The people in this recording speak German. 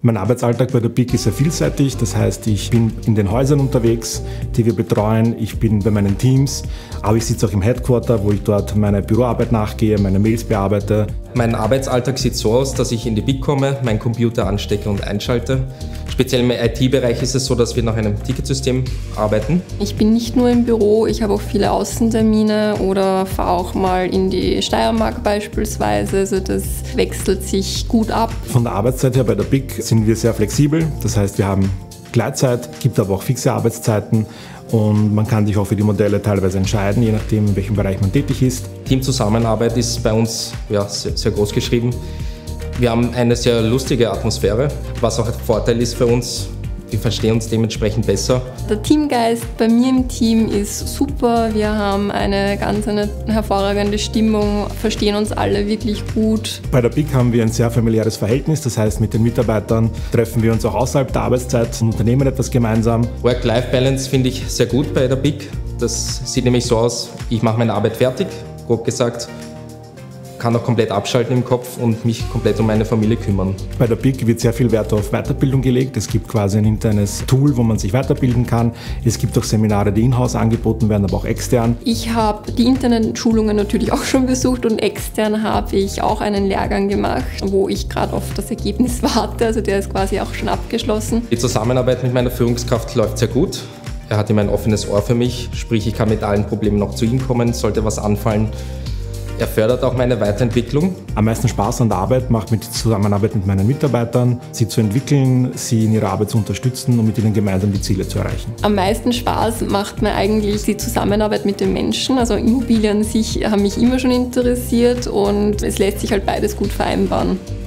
Mein Arbeitsalltag bei der BIC ist sehr vielseitig, das heißt, ich bin in den Häusern unterwegs, die wir betreuen, ich bin bei meinen Teams, aber ich sitze auch im Headquarter, wo ich dort meiner Büroarbeit nachgehe, meine Mails bearbeite. Mein Arbeitsalltag sieht so aus, dass ich in die BIC komme, meinen Computer anstecke und einschalte. Speziell im IT-Bereich ist es so, dass wir nach einem Ticketsystem arbeiten. Ich bin nicht nur im Büro, ich habe auch viele Außentermine oder fahre auch mal in die Steiermark beispielsweise. Also das wechselt sich gut ab. Von der Arbeitszeit her bei der BIC sind wir sehr flexibel. Das heißt, wir haben Gleitzeit, gibt aber auch fixe Arbeitszeiten und man kann sich auch für die Modelle teilweise entscheiden, je nachdem, in welchem Bereich man tätig ist. Teamzusammenarbeit ist bei uns sehr groß geschrieben. Wir haben eine sehr lustige Atmosphäre, was auch ein Vorteil ist für uns. Wir verstehen uns dementsprechend besser. Der Teamgeist bei mir im Team ist super. Wir haben eine hervorragende Stimmung, verstehen uns alle wirklich gut. Bei der BIC haben wir ein sehr familiäres Verhältnis. Das heißt, mit den Mitarbeitern treffen wir uns auch außerhalb der Arbeitszeit und unternehmen etwas gemeinsam. Work-Life-Balance finde ich sehr gut bei der BIC. Das sieht nämlich so aus, ich mache meine Arbeit fertig, grob gesagt. Kann auch komplett abschalten im Kopf und mich komplett um meine Familie kümmern. Bei der BIC wird sehr viel Wert auf Weiterbildung gelegt. Es gibt quasi ein internes Tool, wo man sich weiterbilden kann. Es gibt auch Seminare, die in-house angeboten werden, aber auch extern. Ich habe die internen Schulungen natürlich auch schon besucht und extern habe ich auch einen Lehrgang gemacht, wo ich gerade auf das Ergebnis warte. Also der ist quasi auch schon abgeschlossen. Die Zusammenarbeit mit meiner Führungskraft läuft sehr gut. Er hat immer ein offenes Ohr für mich, sprich ich kann mit allen Problemen noch zu ihm kommen, sollte was anfallen. Er fördert auch meine Weiterentwicklung. Am meisten Spaß an der Arbeit macht mir die Zusammenarbeit mit meinen Mitarbeitern, sie zu entwickeln, sie in ihrer Arbeit zu unterstützen und mit ihnen gemeinsam die Ziele zu erreichen. Am meisten Spaß macht mir eigentlich die Zusammenarbeit mit den Menschen. Also Immobilien an sich haben mich immer schon interessiert und es lässt sich halt beides gut vereinbaren.